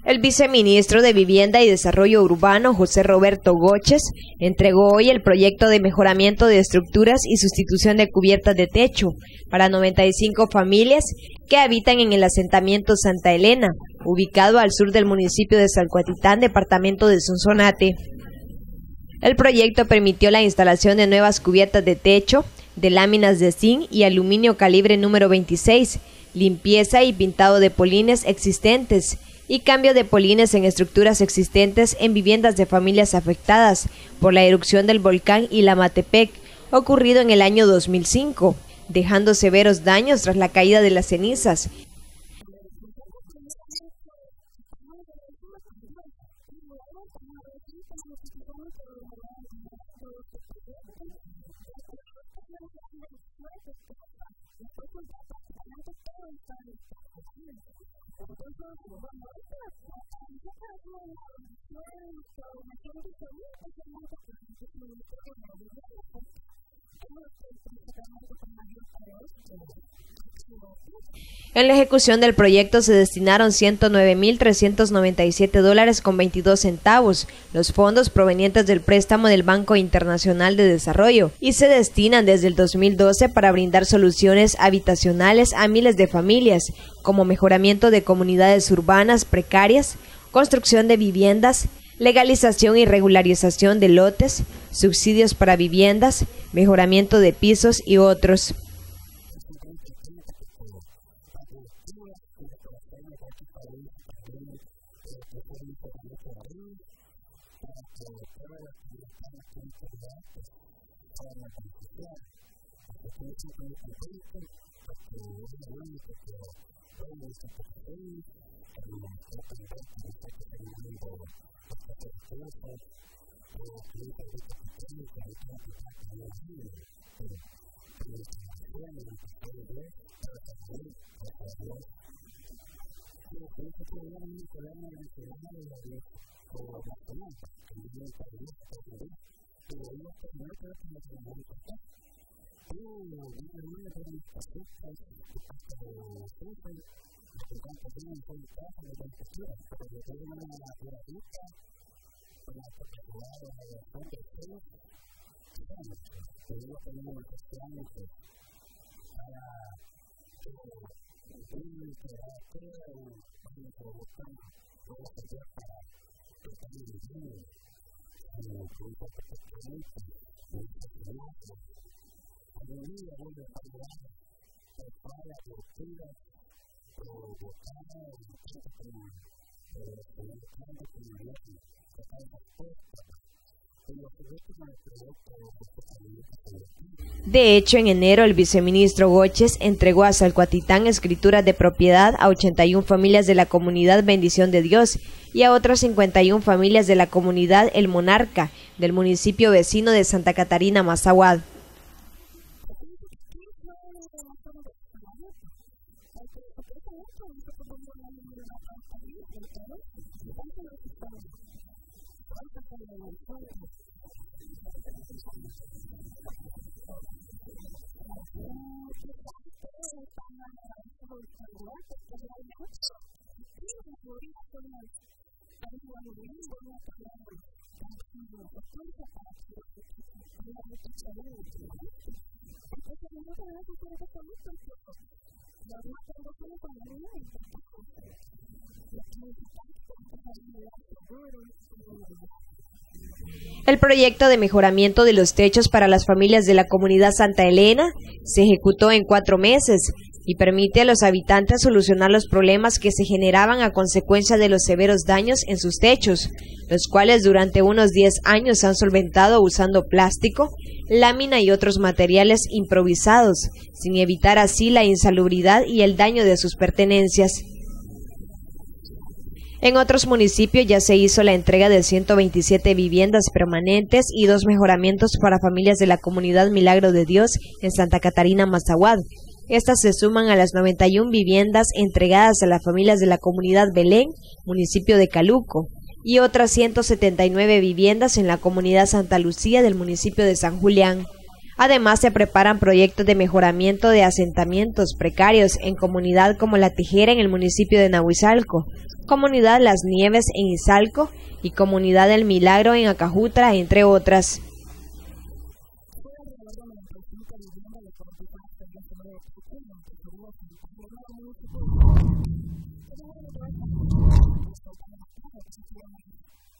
El viceministro de Vivienda y Desarrollo Urbano, José Roberto Goches, entregó hoy el proyecto de mejoramiento de estructuras y sustitución de cubiertas de techo para 95 familias que habitan en el asentamiento Santa Elena, ubicado al sur del municipio de Salcuatitán, departamento de Sonsonate. El proyecto permitió la instalación de nuevas cubiertas de techo, de láminas de zinc y aluminio calibre número 26, limpieza y pintado de polines existentes, y cambio de polines en estructuras existentes en viviendas de familias afectadas por la erupción del volcán Ilamatepec, ocurrido en el año 2005, dejando severos daños tras la caída de las cenizas. En la ejecución del proyecto se destinaron $109.397.22, los fondos provenientes del préstamo del Banco Internacional de Desarrollo, y se destinan desde el 2012 para brindar soluciones habitacionales a miles de familias, como mejoramiento de comunidades urbanas precarias, construcción de viviendas, legalización y regularización de lotes, subsidios para viviendas, mejoramiento de pisos y otros. De hecho, en enero el viceministro Goches entregó a Salcuatitán escrituras de propiedad a 81 familias de la comunidad Bendición de Dios y a otras 51 familias de la comunidad El Monarca, del municipio vecino de Santa Catarina, Mazahuad. El proyecto de mejoramiento de los techos para las familias de la comunidad Santa Elena se ejecutó en 4 meses y permite a los habitantes solucionar los problemas que se generaban a consecuencia de los severos daños en sus techos, los cuales durante unos 10 años se han solventado usando plástico, lámina y otros materiales improvisados, sin evitar así la insalubridad y el daño de sus pertenencias. En otros municipios ya se hizo la entrega de 127 viviendas permanentes y 2 mejoramientos para familias de la comunidad Milagro de Dios en Santa Catarina, Mazahuad. Estas se suman a las 91 viviendas entregadas a las familias de la comunidad Belén, municipio de Caluco, y otras 179 viviendas en la comunidad Santa Lucía del municipio de San Julián. Además, se preparan proyectos de mejoramiento de asentamientos precarios en comunidad como La Tijera en el municipio de Nahuizalco, comunidad Las Nieves en Izalco y comunidad El Milagro en Acajutra, entre otras.